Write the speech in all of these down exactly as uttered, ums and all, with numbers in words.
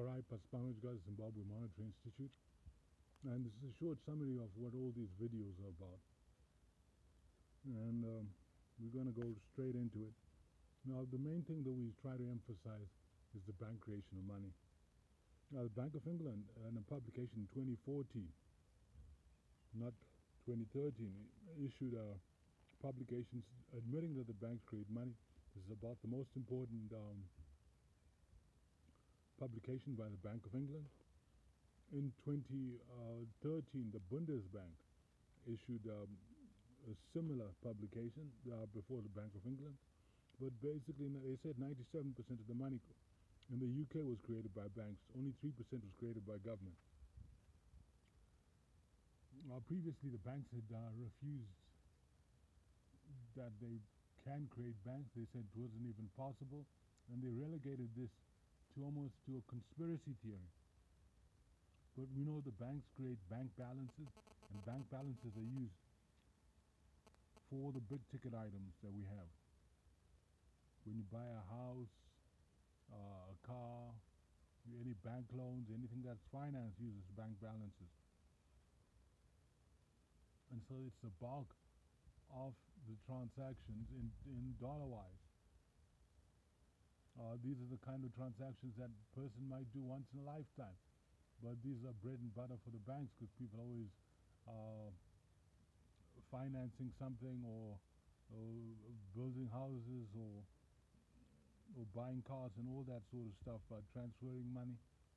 Farai Paspanojga, Zimbabwe Monetary Institute, and this is a short summary of what all these videos are about. And um, we're going to go straight into it. Now, the main thing that we try to emphasize is the bank creation of money. Now, the Bank of England, in a publication in twenty fourteen, not twenty thirteen, issued a publication admitting that the banks create money. This is about the most important um, publication by the Bank of England. In twenty thirteen, the Bundesbank issued um, a similar publication uh, before the Bank of England. But basically, they said ninety-seven percent of the money in the U K was created by banks. Only three percent was created by government. Uh, previously, the banks had uh, refused that they can create banks. They said it wasn't even possible. And they relegated this to almost to a conspiracy theory. But we know the banks create bank balances, and bank balances are used for the big ticket items that we have. When you buy a house, uh, a car, any bank loans, anything that's financed uses bank balances. And so it's the bulk of the transactions in, in dollar-wise. Uh, these are the kind of transactions that a person might do once in a lifetime. But these are bread and butter for the banks because people are always uh, financing something or, or building houses or or buying cars and all that sort of stuff, uh, transferring money,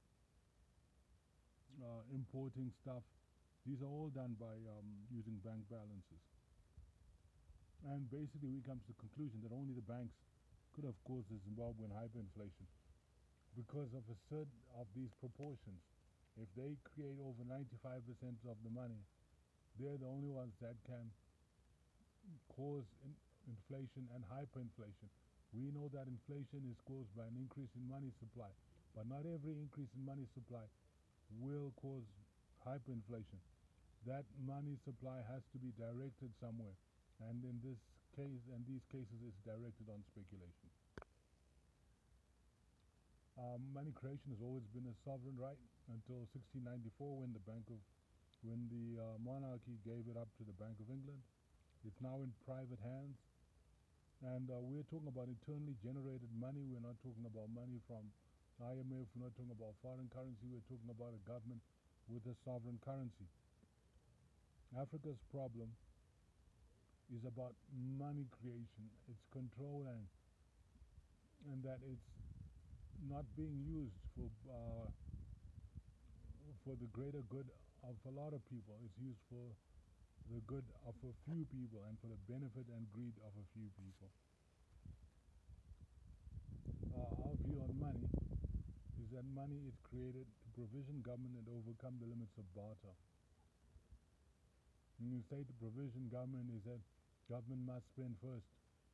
uh, importing stuff. These are all done by um, using bank balances. And basically we come to the conclusion that only the banks could have caused the Zimbabwean hyperinflation because of a certain of these proportions. If they create over ninety-five percent of the money, they're the only ones that can cause in inflation and hyperinflation. We know that inflation is caused by an increase in money supply, but not every increase in money supply will cause hyperinflation. That money supply has to be directed somewhere, and in this case, and these cases, it's directed on speculation. Um, money creation has always been a sovereign right until sixteen ninety-four, when the Bank of, when the uh, monarchy gave it up to the Bank of England. It's now in private hands. And uh, we're talking about internally generated money. We're not talking about money from I M F. We're not talking about foreign currency. We're talking about a government with a sovereign currency. Africa's problem is about money creation, its control, and and that it's not being used for uh, for the greater good of a lot of people. It's used for the good of a few people and for the benefit and greed of a few people. Uh, our view on money is that money is created to provision government and overcome the limits of barter. When you say to provision government, is that government must spend first.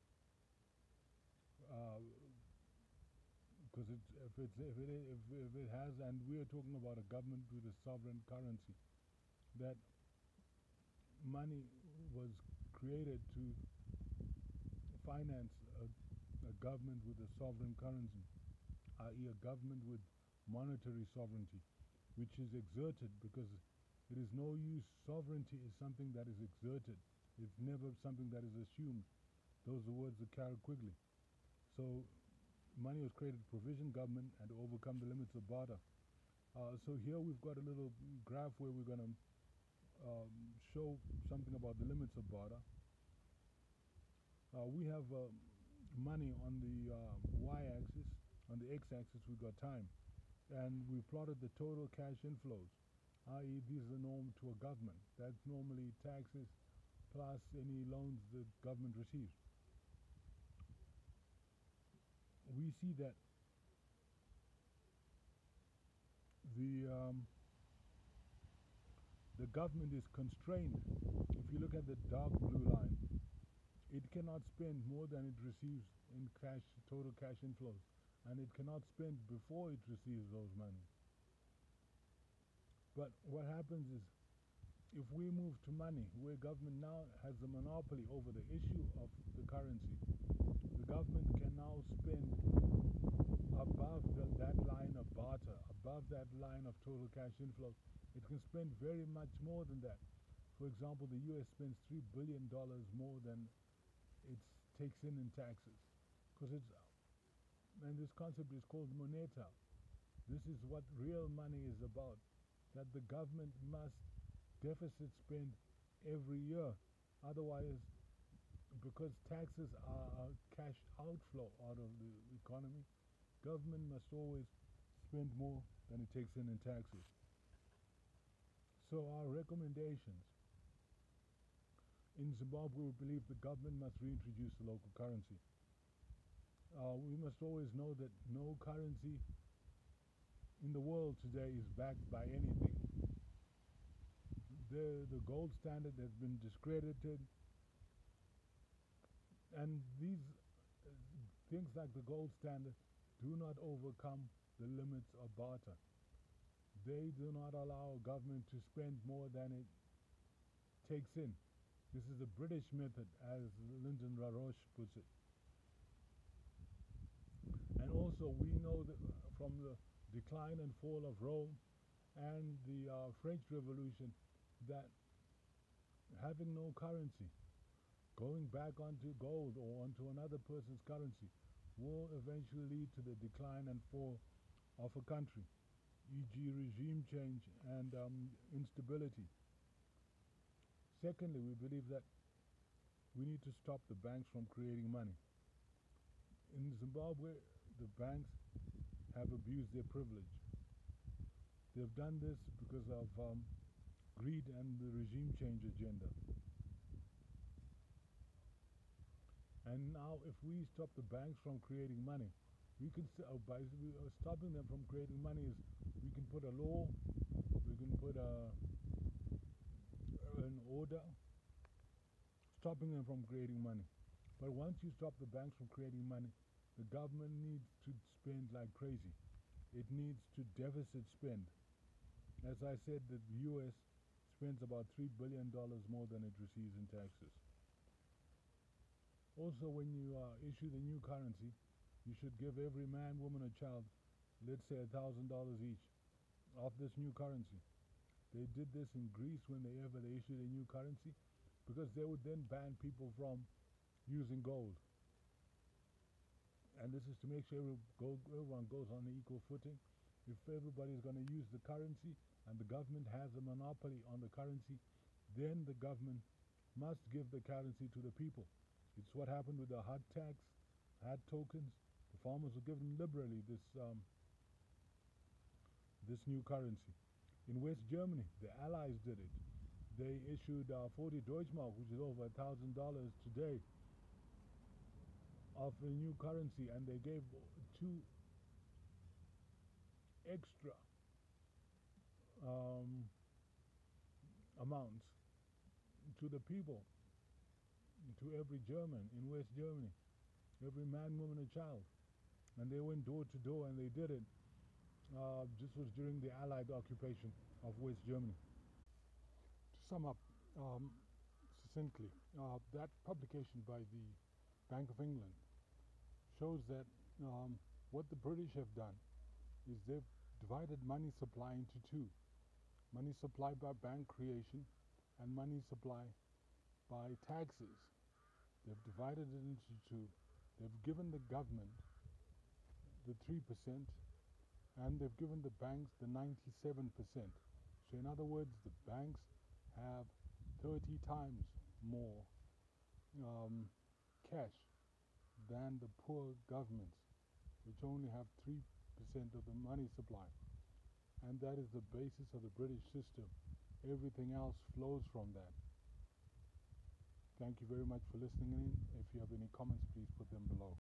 Because uh, if, it's, if, it, if, if it has, and we are talking about a government with a sovereign currency, that money was created to finance a, a government with a sovereign currency, that is a government with monetary sovereignty, which is exerted, because it is no use. Sovereignty is something that is exerted. It's never something that is assumed. Those are the words of Carroll Quigley. So money was created to provision government and to overcome the limits of barter. Uh, so here we've got a little graph where we're going to um, show something about the limits of barter. Uh, we have uh, money on the uh, y-axis. On the x-axis we've got time. And we plotted the total cash inflows, that is these are normal to a government. That's normally taxes plus any loans the government receives. We see that the um, the government is constrained. If you look at the dark blue line, it cannot spend more than it receives in cash, total cash inflows, and it cannot spend before it receives those monies. But what happens is, if we move to money, where government now has a monopoly over the issue of the currency, the government can now spend above the, that line of barter, above above that line of total cash inflow, it can spend very much more than that. For example, the U S spends three billion dollars more than it takes in in taxes. Because it's, and this concept is called moneta. This is what real money is about, that the government must deficit spend every year. Otherwise, because taxes are a cash outflow out of the economy, government must always spend more than it takes in in taxes. So our recommendations: in Zimbabwe, we believe the government must reintroduce the local currency. Uh, we must always know that no currency in the world today is backed by anything. The, the gold standard has been discredited, and these uh, things like the gold standard do not overcome the limits of barter. They do not allow a government to spend more than it takes in. This is the British method, as Lyndon LaRoche puts it. And also, we know that from the decline and fall of Rome and the uh, French Revolution, that having no currency, going back onto gold or onto another person's currency, will eventually lead to the decline and fall of a country, for example regime change and um, instability. Secondly, we believe that we need to stop the banks from creating money. In Zimbabwe, the banks have abused their privilege. They've done this because of um, greed and the regime change agenda. And now if we stop the banks from creating money, we can, uh, by uh, stopping them from creating money, is we can put a law, we can put a, an order stopping them from creating money. But once you stop the banks from creating money, the government needs to spend like crazy. It needs to deficit spend. As I said, the U S spends about three billion dollars more than it receives in taxes. Also, when you uh, issue the new currency, you should give every man, woman, or child, let's say a thousand dollars each of this new currency. They did this in Greece when they ever they issued a new currency, because they would then ban people from using gold. And this is to make sure everyone goes on an equal footing. If everybody is going to use the currency and the government has a monopoly on the currency, then the government must give the currency to the people. It's what happened with the H U D tax, H U D tokens. The farmers were given liberally this um, this new currency. In West Germany, the Allies did it. They issued uh, forty Deutschmark, which is over a thousand dollars today, of a new currency, and they gave two extra um, amounts to the people, to every German in West Germany, every man, woman, and child. And they went door to door, and they did it. Uh, this was during the Allied occupation of West Germany. To sum up um, succinctly, uh, that publication by the Bank of England shows that um, what the British have done is they've divided money supply into two: money supply by bank creation and money supply by taxes. They've divided it into two. They've given the government the three percent, and they've given the banks the ninety-seven percent. So in other words, the banks have thirty times more um, cash than the poor governments, which only have three percent of the money supply. And that is the basis of the British system. Everything else flows from that. Thank you very much for listening in. If you have any comments, please put them below.